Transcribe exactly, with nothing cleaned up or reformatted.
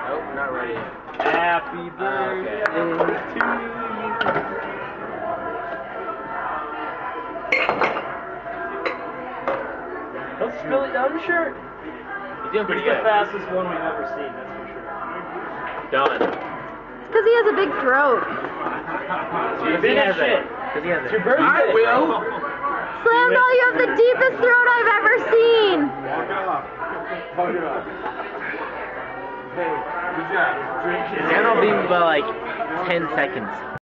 Nope, not ready. Happy birthday okay. to you. Don't spill it down your shirt. You're doing pretty He's the good. fastest one we've ever seen, that's for sure. Done. It's because he has a big throat. Because he has it. Because he has It's it. your birthday. I will. Slam Ball, you have the deepest throat I've ever seen. Walk it off. Walk it off. Hey, good job. Drink it. That'll be about like ten seconds.